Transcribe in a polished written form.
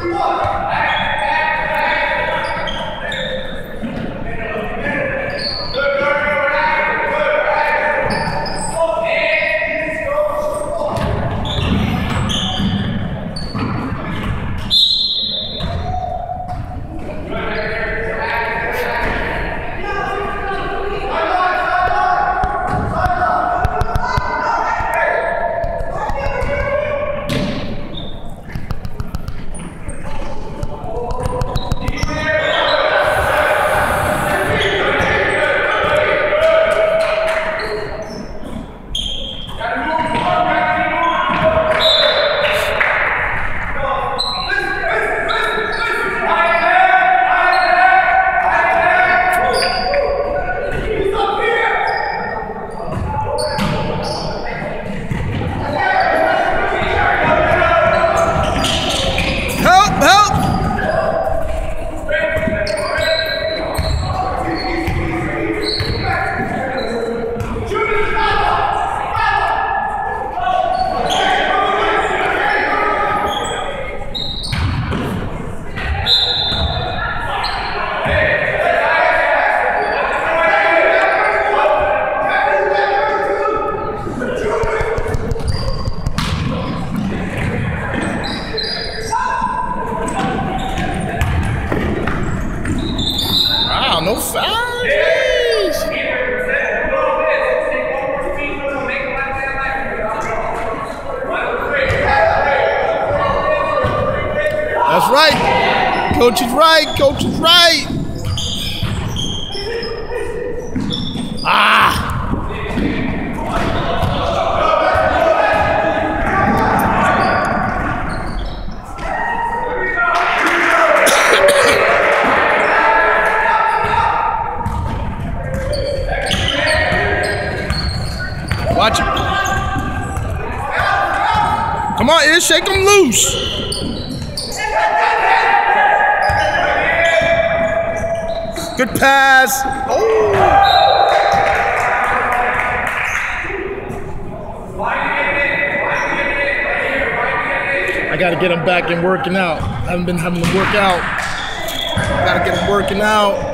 No foul. Jeez. That's right. Coach is right. Coach is right. Ah. Watch it. Come on, Ish, shake him loose. Good pass. Oh. I got to get him back and working out. I haven't been having to work out. Got to get him working out.